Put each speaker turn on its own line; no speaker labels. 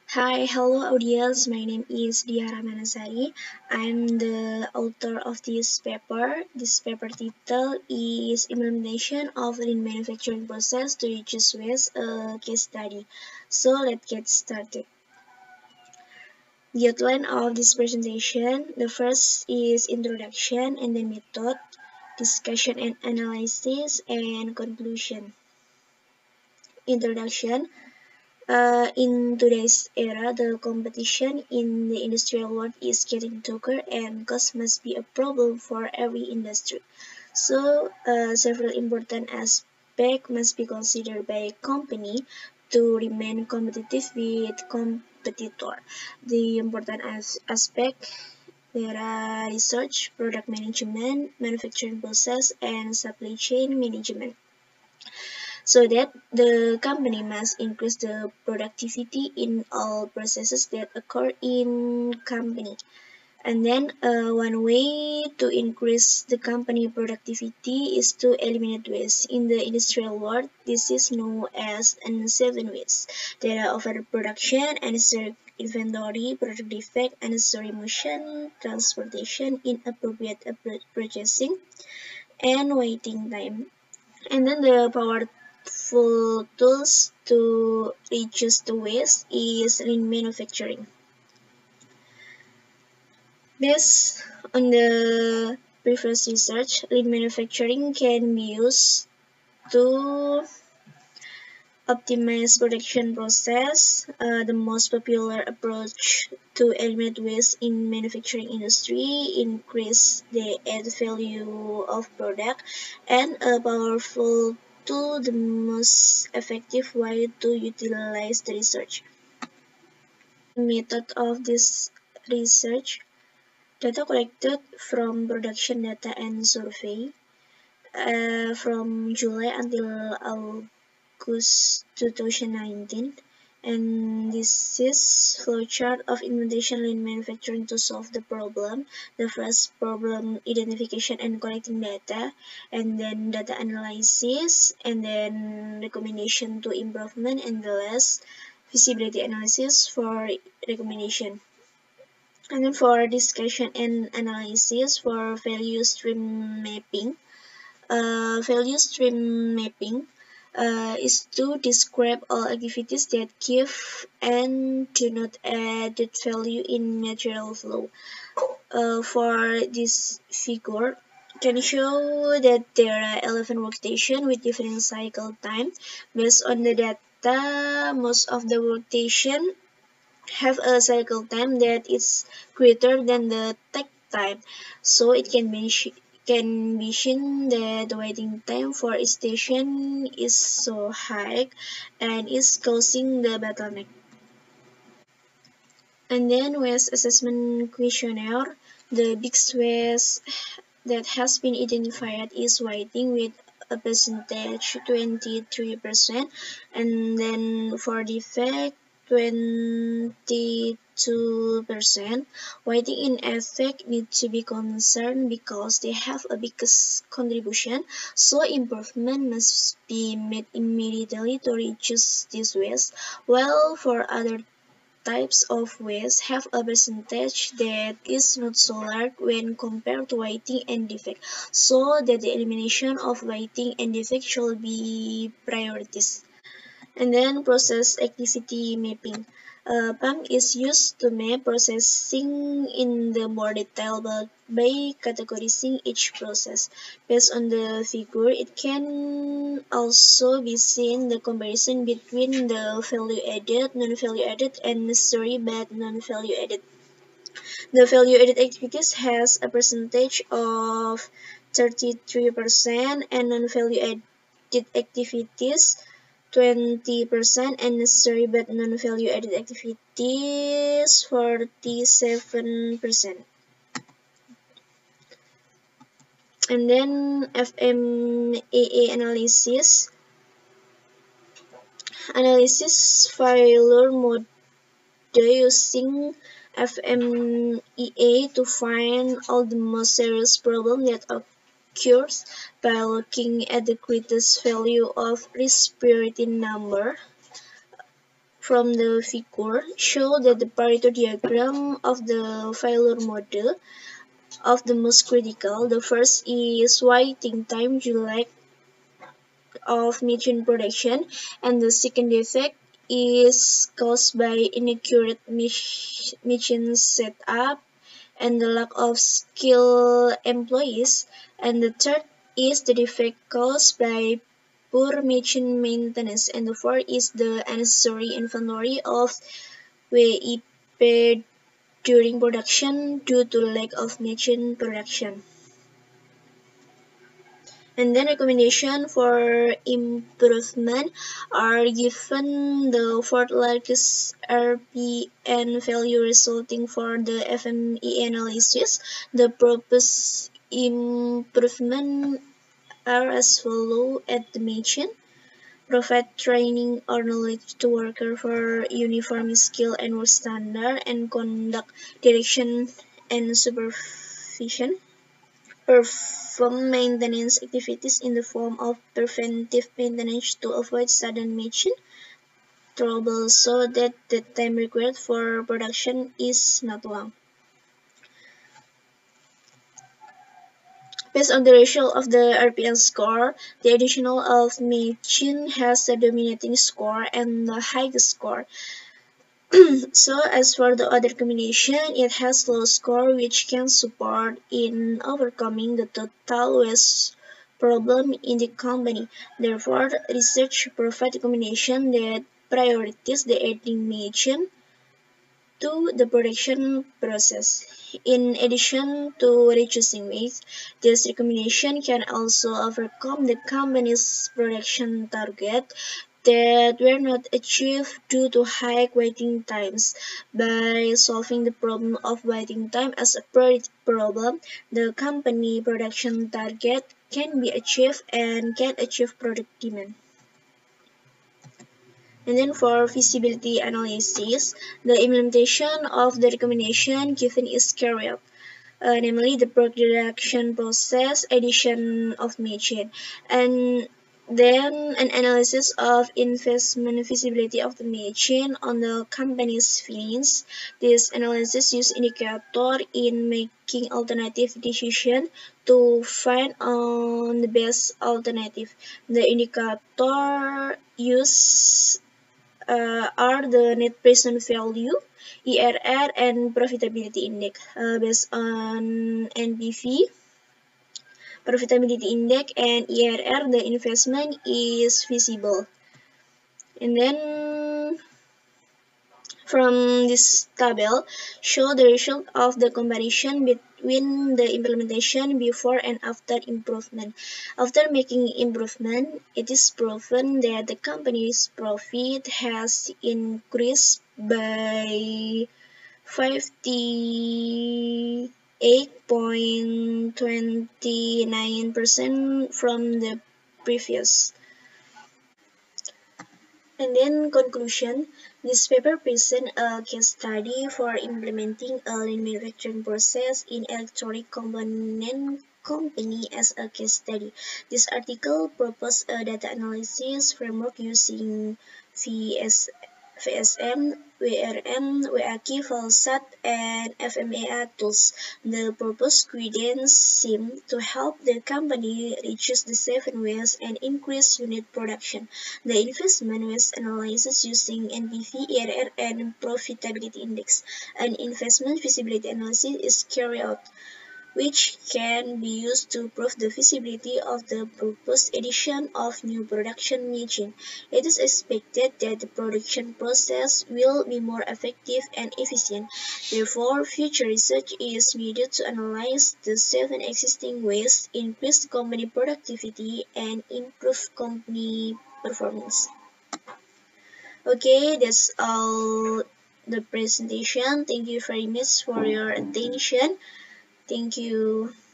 Hi, hello audience. My name is Diah Rahmanasari. I'm the author of this paper. This paper title is Implementation of Lean Manufacturing Process to Reduce Waste, a case study. So let's get started. The outline of this presentation, the first is introduction and then method, discussion and analysis, and conclusion. Introduction. In today's era, the competition in the industrial world is getting tougher and cost must be a problem for every industry. So, several important aspects must be considered by a company to remain competitive with competitor. The important aspect there are research, product management, manufacturing process, and supply chain management so that the company must increase the productivity in all processes that occur in company. And then one way to increase the company productivity is to eliminate waste. In the industrial world, this is known as unseven waste. There are overproduction, unnecessary inventory, product defect, unnecessary motion, transportation, inappropriate purchasing, and waiting time. And then the powerful tools to reduce the waste is lean manufacturing. Based on the previous research, lean manufacturing can be used to optimize production process. The most popular approach to eliminate waste in manufacturing industry, increase the added value of product, and a powerful tool, the most effective way to utilize the research. Method of this research: data collected from production data and survey from July until August 2019, and this is flowchart of implementation lean manufacturing to solve the problem. The first problem, identification and collecting data, and then data analysis, and then recommendation to improvement, and the last feasibility analysis for recommendation. And then for discussion and analysis for value stream mapping. Value stream mapping is to describe all activities that give and do not add value in material flow. For this figure, can show that there are 11 workstations with different cycle time. Based on the data, most of the workstations have a cycle time that is greater than the take time, so it can be seen that the waiting time for a station is so high and is causing the bottleneck. And then waste assessment questionnaire, the biggest waste that has been identified is whiting with a percentage 23%, and then for defect 22%. Whiting in effect need to be concerned because they have a biggest contribution, so improvement must be made immediately to reduce this waste, while for other types of waste have a percentage that is not so large when compared to whiting and defect, so that the elimination of whiting and defect should be priorities. And then process activity mapping. PAM is used to map processing in the more detail but by categorizing each process. Based on the figure, it can also be seen the comparison between the value added, non-value added, and necessary but non-value added. The value added activities has a percentage of 33% and non-value added activities 20%, and necessary but non-value added activities 47%. And then FMAA analysis failure mode using FMEA to find all the most serious problems that occurs by looking at the greatest value of risk priority number from the figure show that the Pareto diagram of the failure model of the most critical. The first is waiting time due lack of machine production, and the second defect is caused by inaccurate machine setup and the lack of skilled employees, and the third is the defect caused by poor machine maintenance, and the fourth is the unnecessary inventory of WIP during production due to lack of machine production. And then recommendation for improvement are given the fourth largest RPN value resulting for the FME analysis. The proposed improvement are as follows at the mention. Provide training or knowledge to workers for uniform skill and work standard and conduct direction and supervision. Perform maintenance activities in the form of preventive maintenance to avoid sudden machine trouble so that the time required for production is not long. Based on the ratio of the RPN score, the additional of machine has the dominating score and the highest score. So as for the other combination, it has low score which can support in overcoming the total waste problem in the company. Therefore, research provides a combination that prioritizes the adding machine to the production process. In addition to reducing waste, this recombination can also overcome the company's production target that were not achieved due to high waiting times. By solving the problem of waiting time as a priority problem, the company production target can be achieved and can achieve product demand. And then for feasibility analysis, the implementation of the recommendation given is carried out. Namely the production process, addition of machine, and then an analysis of investment feasibility of the machine on the company's feelings. This analysis uses indicator in making alternative decision to find on the best alternative. The indicator used are the net present value, ERR, and profitability index. Based on NPV, profitability index, and ERR, the investment is feasible. And then from this table, show the result of the comparison between the implementation before and after improvement. After making improvement, it is proven that the company's profit has increased by 58.29% from the previous. And then conclusion, this paper presents a case study for implementing a lean manufacturing process in electronic component company as a case study. This article proposes a data analysis framework using VSM, VRM, WAK, VALSAT, and FMEA tools. The proposed guidance seems to help the company reduce the saving waste and increase unit production. The investment waste analysis using NPV, ERR, and profitability index. An investment feasibility analysis is carried out, which can be used to prove the feasibility of the proposed addition of new production machine. It is expected that the production process will be more effective and efficient. Therefore, future research is needed to analyze the 7 existing ways, increase company productivity, and improve company performance. Okay, that's all the presentation. Thank you very much for your attention. Thank you.